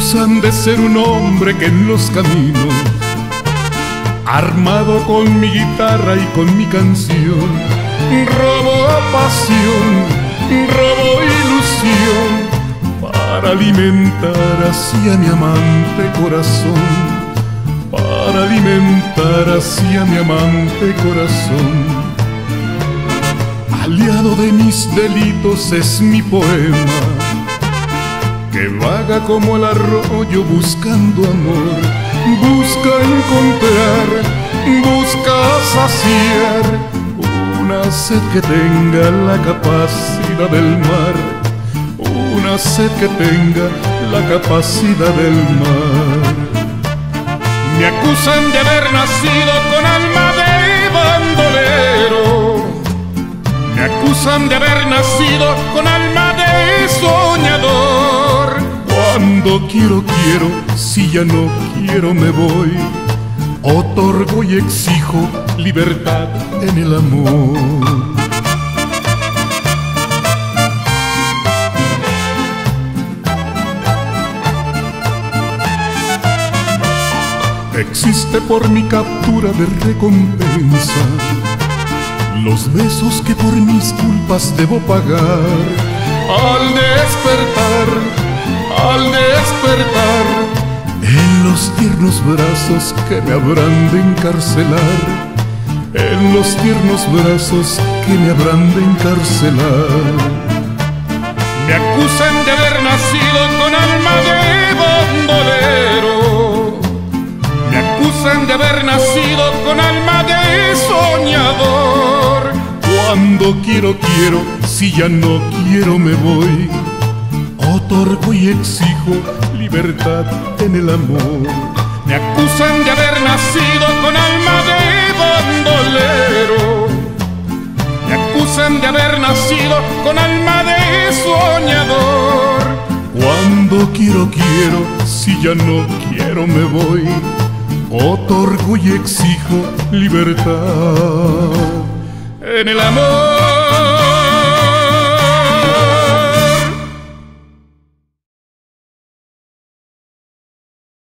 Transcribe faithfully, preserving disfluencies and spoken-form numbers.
acusan de ser un hombre que en los caminos, armado con mi guitarra y con mi canción, robo pasión, robo ilusión, para alimentar así a mi amante corazón, para alimentar así a mi amante corazón. Aliado de mis delitos es mi poema, que vaga como el arroyo buscando amor, busca encontrar, busca saciar una sed que tenga la capacidad del mar, una sed que tenga la capacidad del mar. Me acusan de haber nacido con alma de bandolero, me acusan de haber nacido con alma de soñador. Cuando quiero, quiero, si ya no quiero me voy. Otorgo y exijo libertad en el amor. Existe por mi captura de recompensa los besos que por mis culpas debo pagar. Al despertar, al despertar, en los tiernos brazos que me habrán de encarcelar, en los tiernos brazos que me habrán de encarcelar. Me acusan de haber nacido con alma de bandolero, me acusan de haber nacido con alma de soñador. Cuando quiero, quiero, si ya no quiero me voy. Otorgo y exijo libertad en el amor. Me acusan de haber nacido con alma de bandolero, me acusan de haber nacido con alma de soñador. Cuando quiero, quiero, si ya no quiero me voy. Otorgo y exijo libertad en el amor.